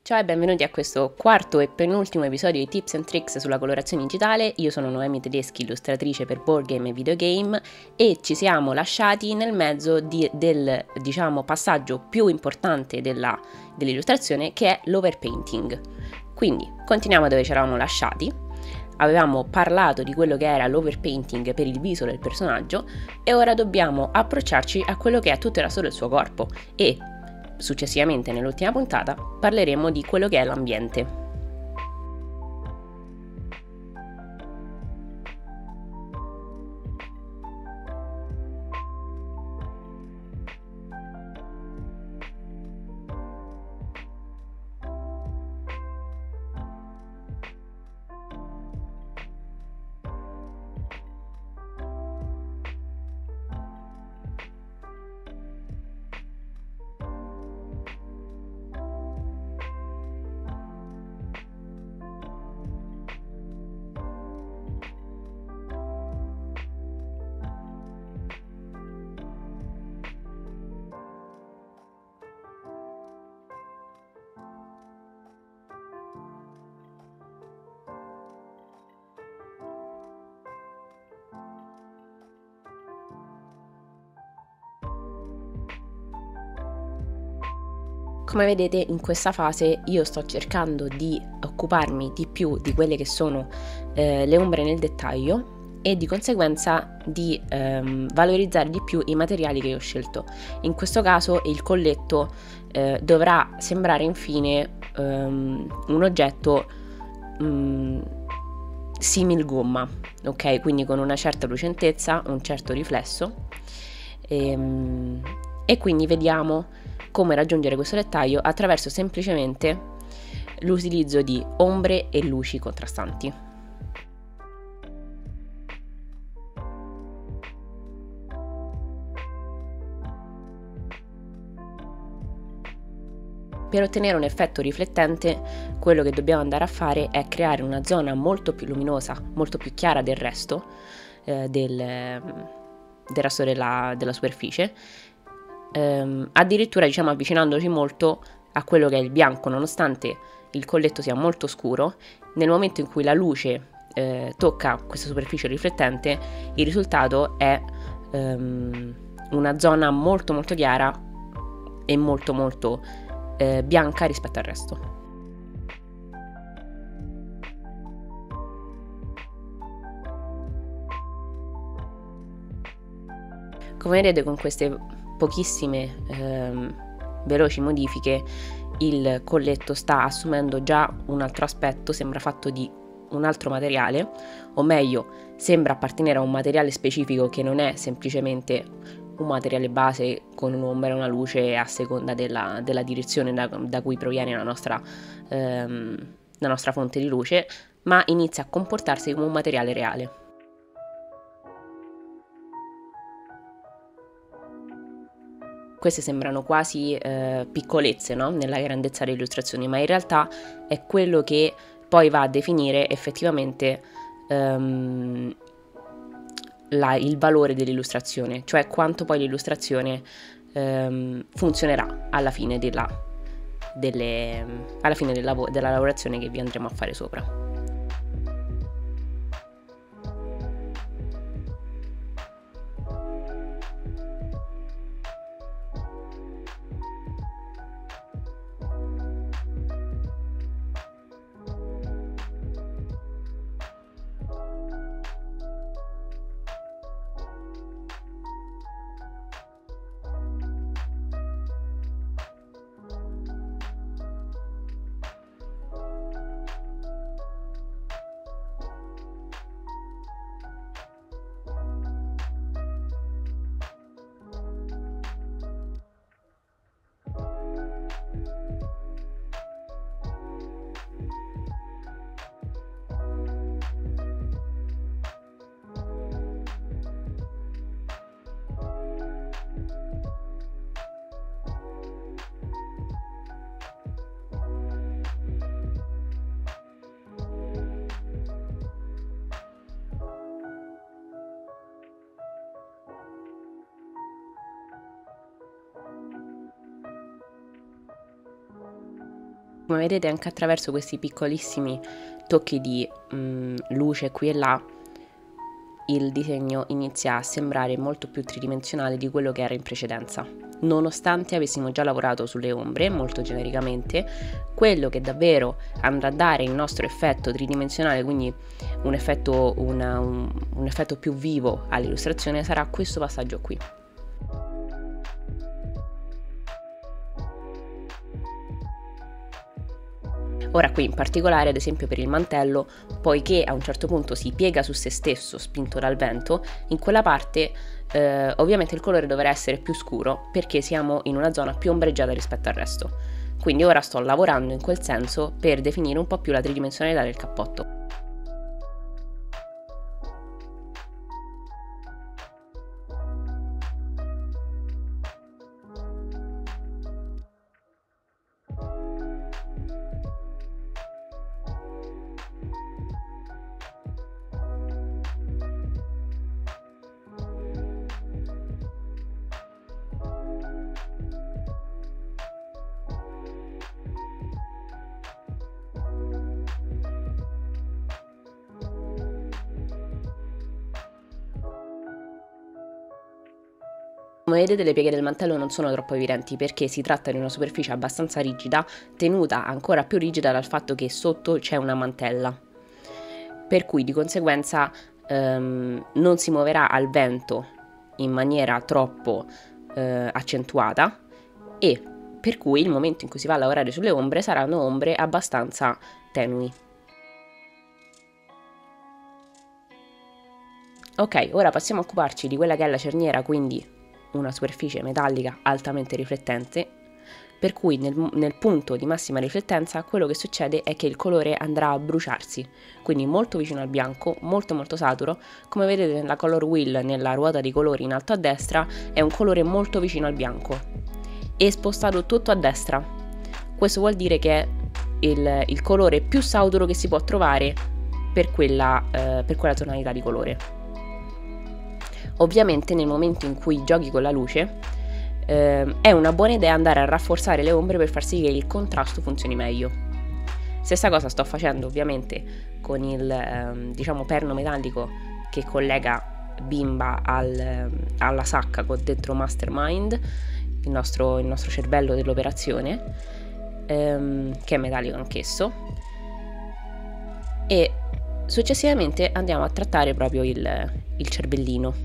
Ciao e benvenuti a questo quarto e penultimo episodio di Tips and Tricks sulla colorazione digitale. Io sono Noemi Tedeschi, illustratrice per board game e videogame, e ci siamo lasciati nel mezzo del passaggio più importante dell'illustrazione, che è l'overpainting. Quindi continuiamo dove ci eravamo lasciati. Avevamo parlato di quello che era l'overpainting per il viso del personaggio e ora dobbiamo approcciarci a quello che è tutto il resto del suo corpo e successivamente nell'ultima puntata parleremo di quello che è l'ambiente. Come vedete, in questa fase io sto cercando di occuparmi di più di quelle che sono le ombre nel dettaglio e di conseguenza di valorizzare di più i materiali che ho scelto. In questo caso il colletto dovrà sembrare infine un oggetto simil gomma, ok? Quindi con una certa lucentezza, un certo riflesso e quindi vediamo come raggiungere questo dettaglio attraverso semplicemente l'utilizzo di ombre e luci contrastanti. Per ottenere un effetto riflettente, quello che dobbiamo andare a fare è creare una zona molto più luminosa, molto più chiara del resto della superficie, addirittura avvicinandoci molto a quello che è il bianco, nonostante il colletto sia molto scuro. Nel momento in cui la luce tocca questa superficie riflettente, il risultato è una zona molto molto chiara e molto molto bianca rispetto al resto. Come vedete, con queste pochissime veloci modifiche il colletto sta assumendo già un altro aspetto, sembra fatto di un altro materiale, o meglio sembra appartenere a un materiale specifico che non è semplicemente un materiale base con un'ombra e una luce a seconda della direzione da cui proviene la nostra fonte di luce, ma inizia a comportarsi come un materiale reale. Queste sembrano quasi piccolezze, no? Nella grandezza delle illustrazioni, ma in realtà è quello che poi va a definire effettivamente il valore dell'illustrazione, cioè quanto poi l'illustrazione funzionerà alla fine della lavorazione che vi andremo a fare sopra. Come vedete, anche attraverso questi piccolissimi tocchi di luce qui e là, il disegno inizia a sembrare molto più tridimensionale di quello che era in precedenza. Nonostante avessimo già lavorato sulle ombre molto genericamente, quello che davvero andrà a dare il nostro effetto tridimensionale, quindi un effetto più vivo all'illustrazione, sarà questo passaggio qui. Ora qui in particolare, ad esempio per il mantello, poiché a un certo punto si piega su se stesso spinto dal vento, in quella parte ovviamente il colore dovrà essere più scuro perché siamo in una zona più ombreggiata rispetto al resto. Quindi ora sto lavorando in quel senso per definire un po' più la tridimensionalità del cappotto. Come vedete, le pieghe del mantello non sono troppo evidenti perché si tratta di una superficie abbastanza rigida, tenuta ancora più rigida dal fatto che sotto c'è una mantella, per cui di conseguenza non si muoverà al vento in maniera troppo accentuata, e per cui il momento in cui si va a lavorare sulle ombre saranno ombre abbastanza tenui. Ok, ora passiamo a occuparci di quella che è la cerniera, quindi una superficie metallica altamente riflettente, per cui nel punto di massima riflettenza quello che succede è che il colore andrà a bruciarsi, quindi molto vicino al bianco, molto saturo. Come vedete nella color wheel, nella ruota di colori in alto a destra, è un colore molto vicino al bianco e spostato tutto a destra. Questo vuol dire che è il colore più saturo che si può trovare per quella tonalità di colore. Ovviamente nel momento in cui giochi con la luce è una buona idea andare a rafforzare le ombre per far sì che il contrasto funzioni meglio. Stessa cosa sto facendo ovviamente con il perno metallico che collega Bimba alla sacca con dentro Mastermind, il nostro cervello dell'operazione, che è metallico anch'esso, e successivamente andiamo a trattare proprio il cervellino.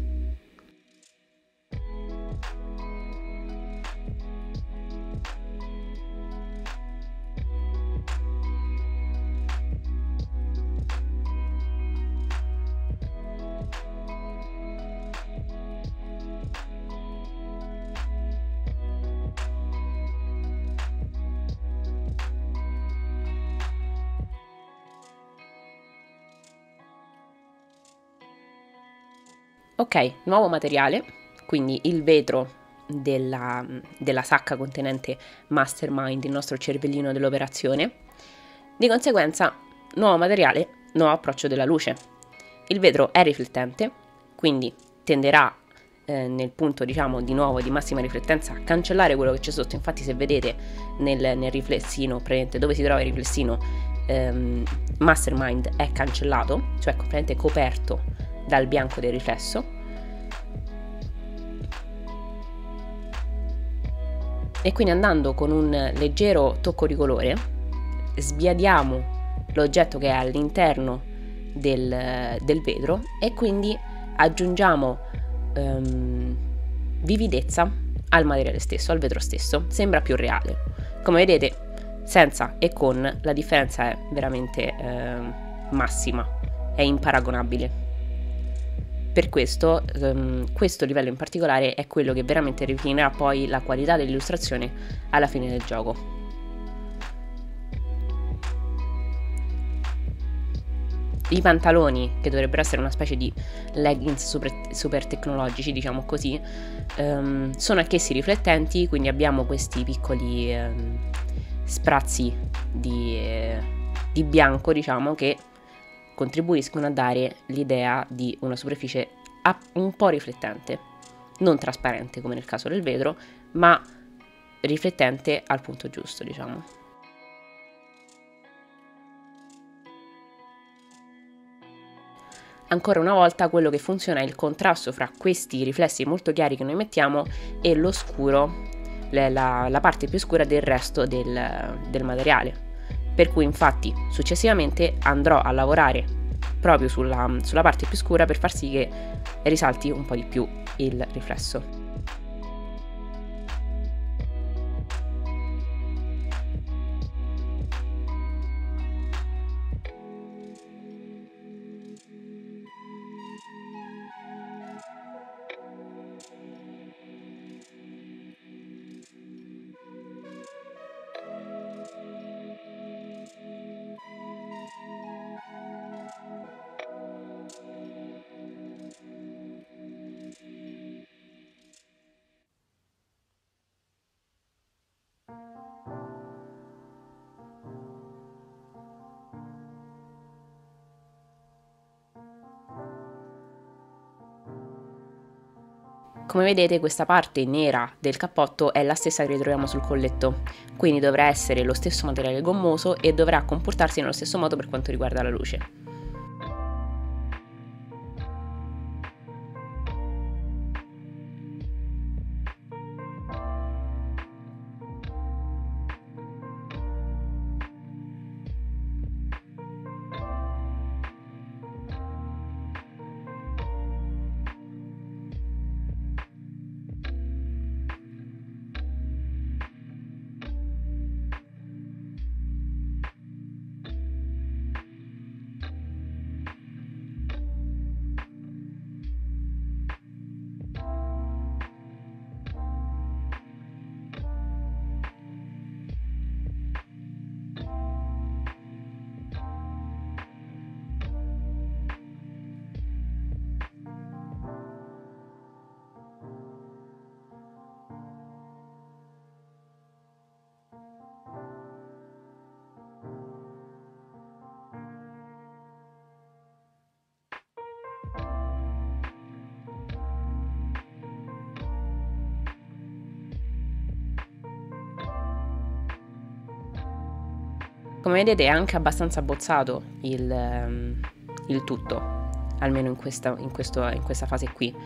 Ok, nuovo materiale, quindi il vetro della sacca contenente Mastermind, il nostro cervellino dell'operazione. Di conseguenza, nuovo materiale, nuovo approccio della luce. Il vetro è riflettente, quindi tenderà nel punto di nuovo di massima riflettenza a cancellare quello che c'è sotto. Infatti se vedete nel riflessino, praticamente dove si trova il riflessino, Mastermind è cancellato, cioè completamente coperto dal bianco del riflesso, e quindi andando con un leggero tocco di colore sbiadiamo l'oggetto che è all'interno del vetro e quindi aggiungiamo vividezza al materiale stesso, al vetro stesso. Sembra più reale. Come vedete, senza e con, la differenza è veramente massima, è imparagonabile. Per questo, questo livello in particolare è quello che veramente definirà poi la qualità dell'illustrazione alla fine del gioco. I pantaloni, che dovrebbero essere una specie di leggings super tecnologici, diciamo così, sono anch'essi riflettenti, quindi abbiamo questi piccoli sprazzi di bianco, diciamo, che contribuiscono a dare l'idea di una superficie un po' riflettente, non trasparente come nel caso del vetro, ma riflettente al punto giusto, diciamo. Ancora una volta quello che funziona è il contrasto fra questi riflessi molto chiari che noi mettiamo e lo scuro, la parte più scura del resto del materiale. Per cui infatti successivamente andrò a lavorare proprio sulla parte più scura per far sì che risalti un po' di più il riflesso. Come vedete questa parte nera del cappotto è la stessa che ritroviamo sul colletto, quindi dovrà essere lo stesso materiale gommoso e dovrà comportarsi nello stesso modo per quanto riguarda la luce. Come vedete è anche abbastanza abbozzato il tutto, almeno in questa fase qui,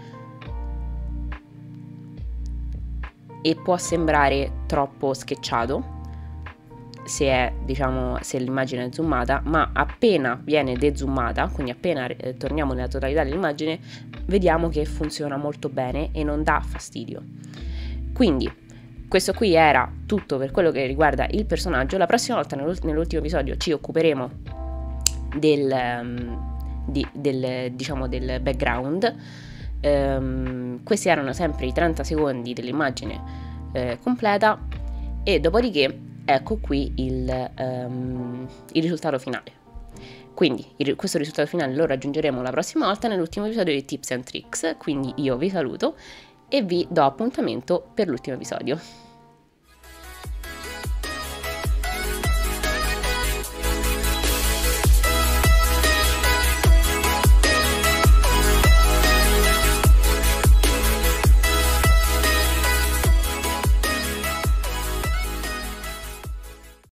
e può sembrare troppo sketchato se l'immagine è zoomata, ma appena viene dezoomata, quindi appena torniamo nella totalità dell'immagine, vediamo che funziona molto bene e non dà fastidio. Quindi questo qui era tutto per quello che riguarda il personaggio. La prossima volta, nell'ultimo episodio, ci occuperemo del background. Questi erano sempre i 30 secondi dell'immagine completa, e dopodiché ecco qui il risultato finale. Quindi questo risultato finale lo raggiungeremo la prossima volta nell'ultimo episodio di Tips and Tricks. Quindi io vi saluto e vi do appuntamento per l'ultimo episodio.